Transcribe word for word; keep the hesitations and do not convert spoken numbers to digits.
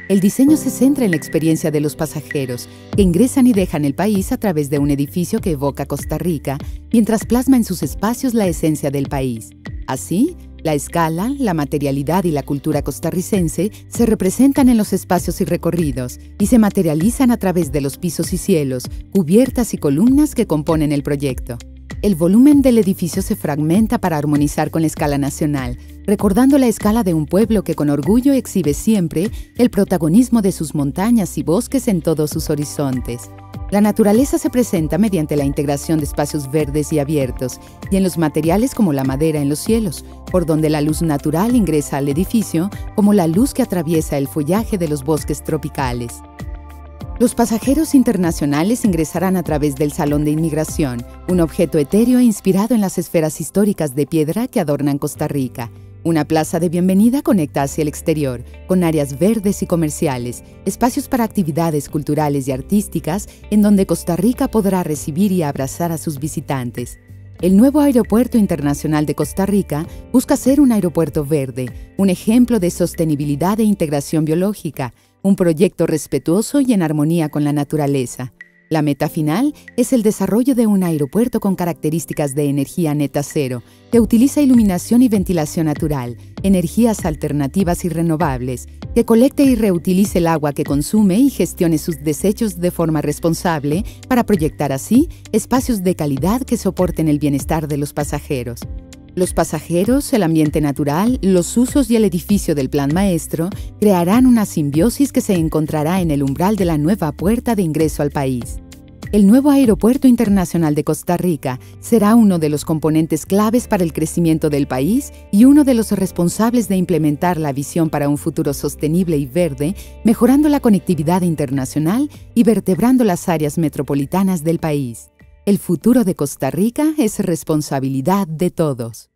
El diseño se centra en la experiencia de los pasajeros, que ingresan y dejan el país a través de un edificio que evoca Costa Rica, mientras plasma en sus espacios la esencia del país. Así, la escala, la materialidad y la cultura costarricense se representan en los espacios y recorridos y se materializan a través de los pisos y cielos, cubiertas y columnas que componen el proyecto. El volumen del edificio se fragmenta para armonizar con la escala nacional, recordando la escala de un pueblo que con orgullo exhibe siempre el protagonismo de sus montañas y bosques en todos sus horizontes. La naturaleza se presenta mediante la integración de espacios verdes y abiertos, y en los materiales como la madera en los cielos, por donde la luz natural ingresa al edificio como la luz que atraviesa el follaje de los bosques tropicales. Los pasajeros internacionales ingresarán a través del Salón de Inmigración, un objeto etéreo inspirado en las esferas históricas de piedra que adornan Costa Rica. Una plaza de bienvenida conecta hacia el exterior, con áreas verdes y comerciales, espacios para actividades culturales y artísticas, en donde Costa Rica podrá recibir y abrazar a sus visitantes. El nuevo Aeropuerto Internacional de Costa Rica busca ser un aeropuerto verde, un ejemplo de sostenibilidad e integración biológica, un proyecto respetuoso y en armonía con la naturaleza. La meta final es el desarrollo de un aeropuerto con características de energía neta cero, que utiliza iluminación y ventilación natural, energías alternativas y renovables, que colecte y reutilice el agua que consume y gestione sus desechos de forma responsable para proyectar así espacios de calidad que soporten el bienestar de los pasajeros. Los pasajeros, el ambiente natural, los usos y el edificio del Plan Maestro crearán una simbiosis que se encontrará en el umbral de la nueva puerta de ingreso al país. El nuevo Aeropuerto Internacional de Costa Rica será uno de los componentes claves para el crecimiento del país y uno de los responsables de implementar la visión para un futuro sostenible y verde, mejorando la conectividad internacional y vertebrando las áreas metropolitanas del país. El futuro de Costa Rica es responsabilidad de todos.